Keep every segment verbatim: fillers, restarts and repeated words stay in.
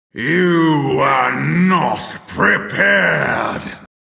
You are not prepared!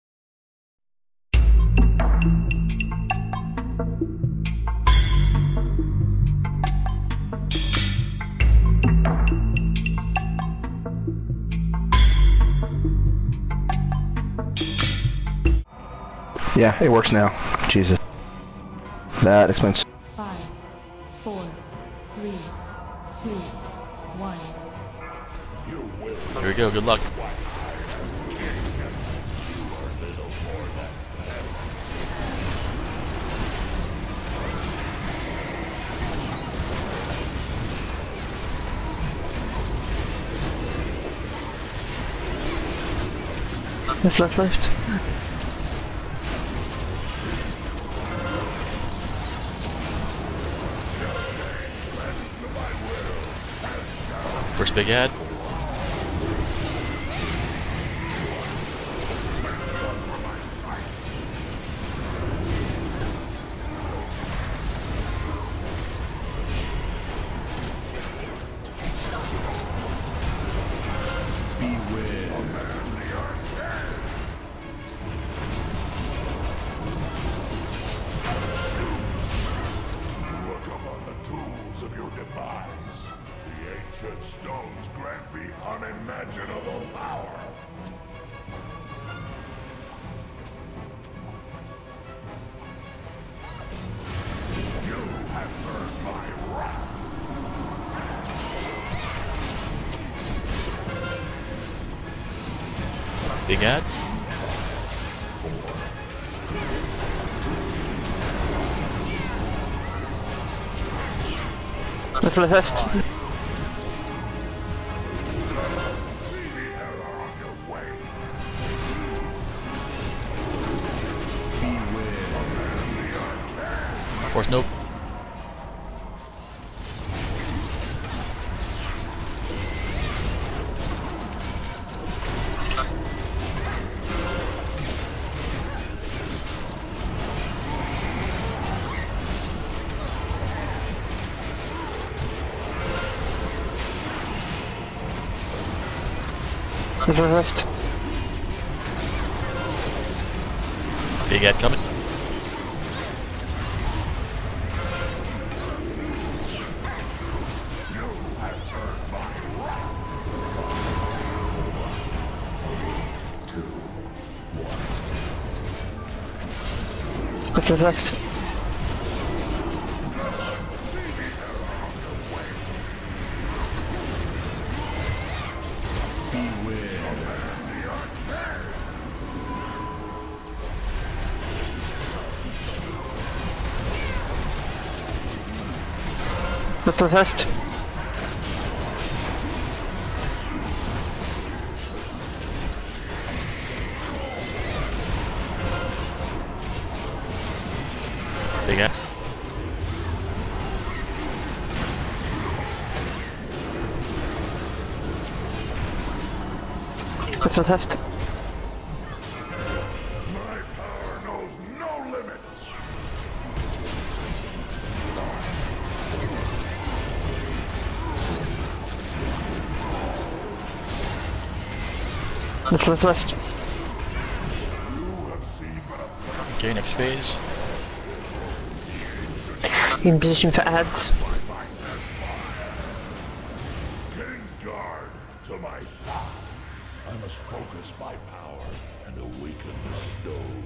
Yeah, it works now. Jesus. That explains. Five, four, three, two, one. Here we go, good luck. Left, left, left. First big ad. Of your demise. The ancient stones grant me unimaginable power. You have earned my wrath. Big ad. Left, left, left. Of course, nope. Left, left. Big ad coming. Left, left, left. Left, left, left. Big ad. Left, left, left. My power knows no limit. Left, left, left. You have seen but a Okay, next phase. In position for ads. Kingsguard to my side. I must focus my power and awaken the stone.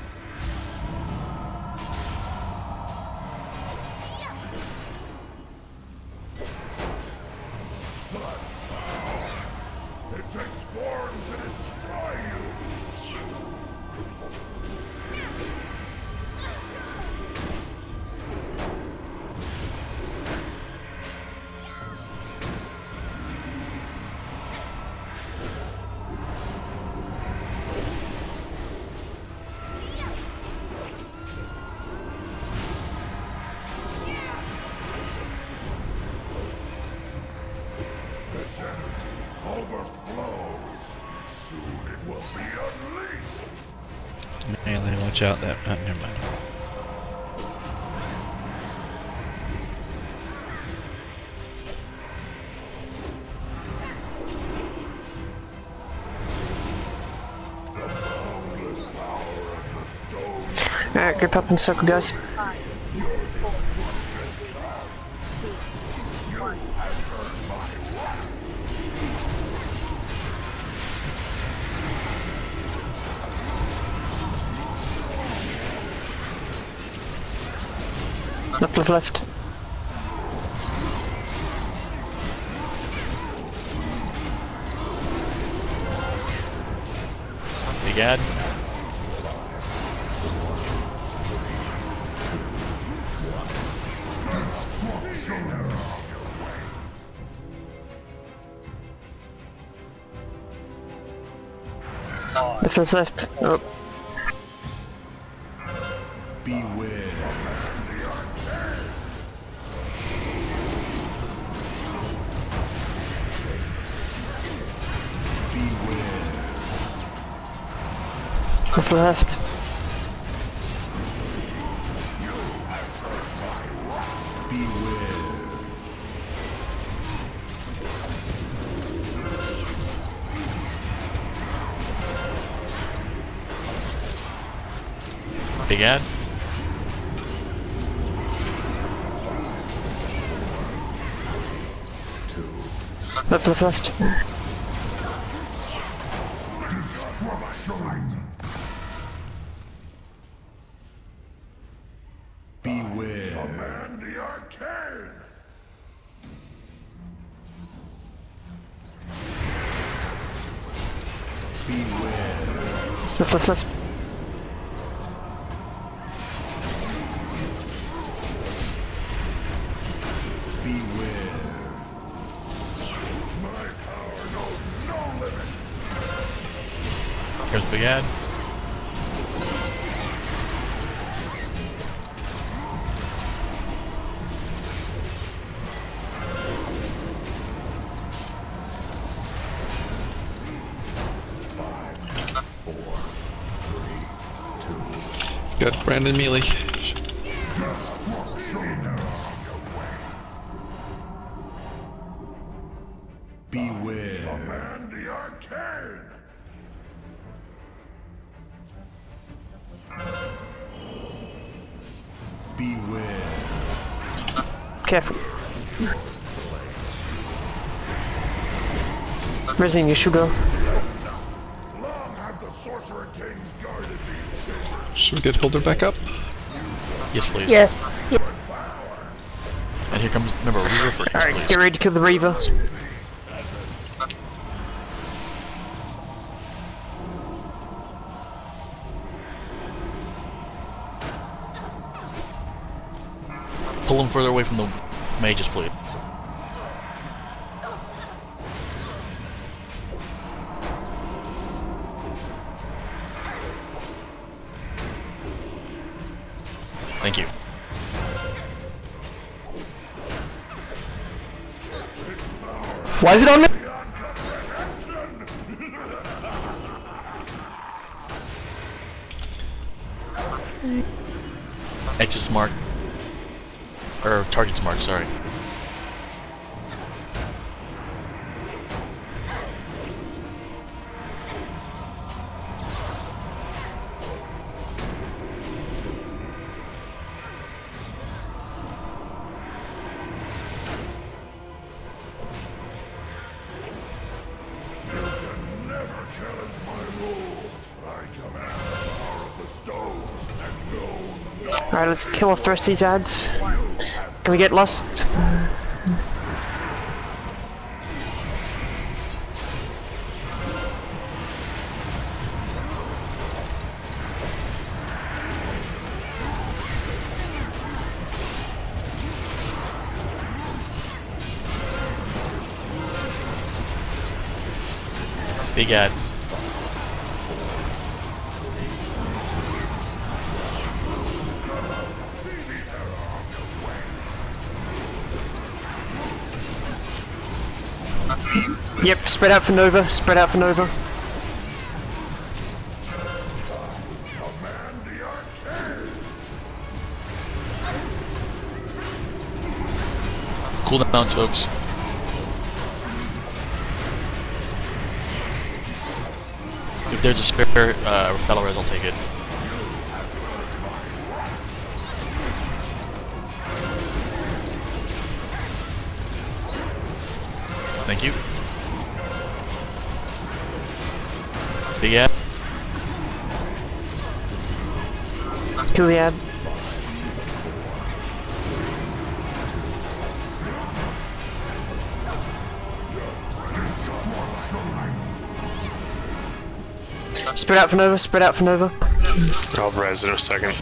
Such power. It takes form to destroy you. Its energy overflows. Soon it will be unleashed. Melee, watch out there. Oh, never mind. Alright, group up in circle, guys. Left, left, left. Big ad. Left, left, left. Oh. Beware. Left, left. Big ad. Left, left, left. Beware. Command the arcane. Beware. Left, left, left. Beware. My power knows no limit. Here's big ad. Got Brandon Mealy. Beware. Command the arcane. Beware. Careful. Resin, you should go. Long have the Sorcerer Kings guarded these chambers. Should we get Hilder back up? Yes, please. Yeah. And here comes, remember, Reaver for each, Alright, please. get ready to kill the Reaver. Pull him further away from the mages, please. Thank you. Why is it on me? X is marked. Or target's marked, sorry. Alright, let's kill off the rest of these ads. Can we get lost? Big ad. Yep, spread out for Nova, spread out for Nova. Cool down, folks. If there's a spare uh, battle res, I'll take it. Thank you. Big ad. Kill the ad. Spread out for Nova, spread out for Nova. I'll res in a second.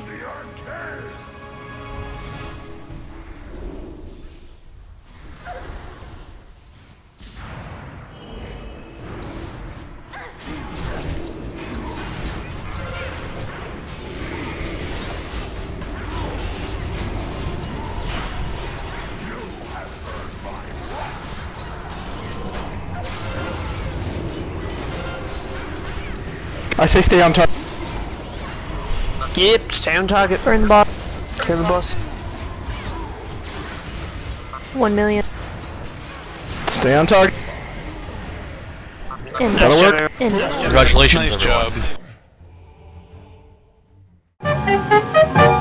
I say stay on target. Yep, stay on target. We're in the boss. Kill the boss. One million. Stay on target. In. That'll work. In. Congratulations, Nice everyone. job.